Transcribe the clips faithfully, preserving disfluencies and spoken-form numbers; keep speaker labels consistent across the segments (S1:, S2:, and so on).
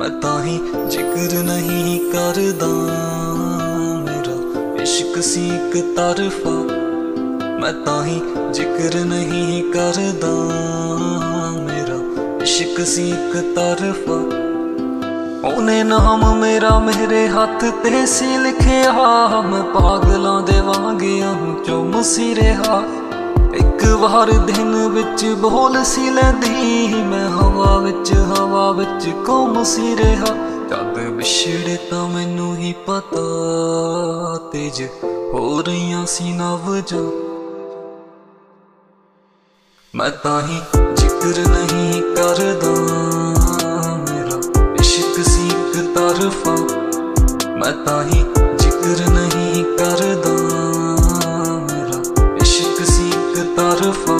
S1: मैं ताही जिक्र नहीं करदा मेरा इश्क सी इक तरफा। मैं ताही जिक्र नहीं करदा मेरा इश्क सी इक तरफा। ओने नाम मेरा मेरे हाथ ते सी लिखिया, मैं पागलां दे वांगिया चुम सी रहा। एक बार दिन विच बोल सी लैंदी, मैं हवा विच हवा विच घुम सी रहा। जद बिछड़े तां मैनू ही पता तेज हो रहियां सी नवजां। मैं ताही जिक्र नहीं करदा मेरा इश्क सी इक तरफा। मैं ताही जिक्र नहीं करदा मेरा इश्क सी इक तरफा।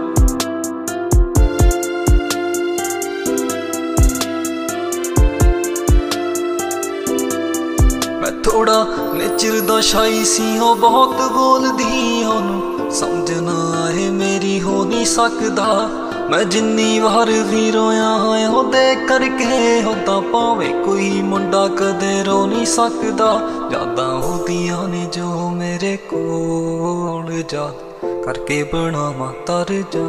S1: मैं थोड़ा नेचर दा शाई सी हो, बहुत बोलदी ओनू समझ ना आए मेरी हो नहीं सकदा। मैं जिन्नी वार भी रोया है ओदे करके, ओदा भावे कोई मुंडा कदे रो नहीं सकदा। यादां ओदियां ने जो मेरे कोल, याद करके बनावां तर जा।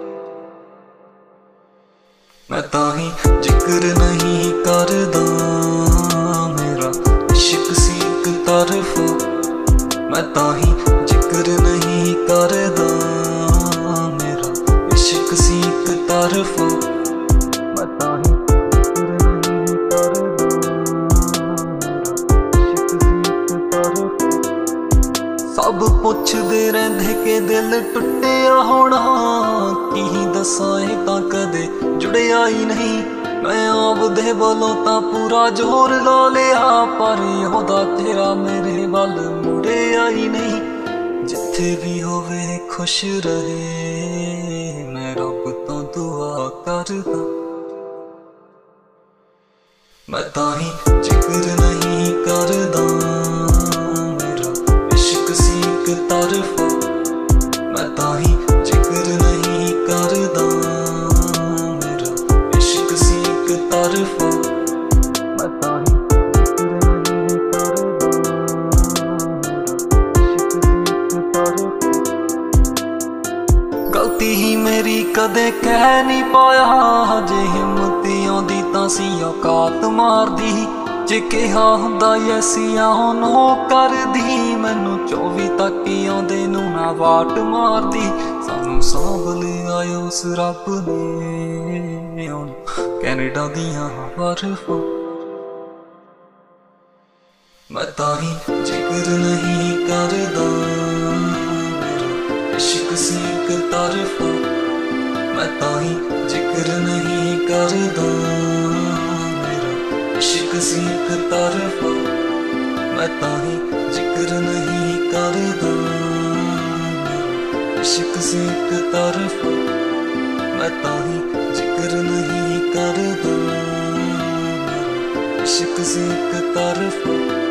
S1: मैं ताही जिक्र नहीं करदा मेरा इश्क सी इक तरफा। मैं ताही जिक्र नहीं करदा मेरा इश्क सी इक तरफा। मैं ताही जिक्र नहीं करदा मेरा इश्क सी इक तरफा। सब पुछदे रहिंदे कि दिल टुटिया होना, की दसां इह तां कदे जुड़िया ही नहीं। मैं आपदे बलों तां पूरा जोर ला लिया, पर ओहदा तेरा मेरे वल मुड़िया ही नहीं। जिथे भी होवे खुश रहे, मैं रब तो दुआ करदा। मैं ताही जिक्र नहीं करदा मेरा इश्क सी इक तरफा। मैं ताही जिक्र नहीं करदा मेरा इश्क सी इक तरफा। मैं ताही जिक्र नहीं करदा गलती ही मेरी कदे कह नहीं पाया, जे हिम्मत आंदी तां सी औकात मारदी। जे कहा हुंदा ऐसिया नो करदी, मैनू चौबी तक आंदे नू ना वाट मारदी। सानू सांभ लिया उस रब ने हुण कैनेडा दियां बर्फां। मैं ताही जिक्र नहीं करदा मेरा इश्क सी इक तरफा। मैं ताही जिक्र नहीं करदा मेरा इश्क सी इक तरफा। मैं ताही जिक्र नहीं करदा मेरा इश्क सी इक तरफा। मैं ताही जिक्र नहीं करदा मेरा इश्क सी इक तरफा।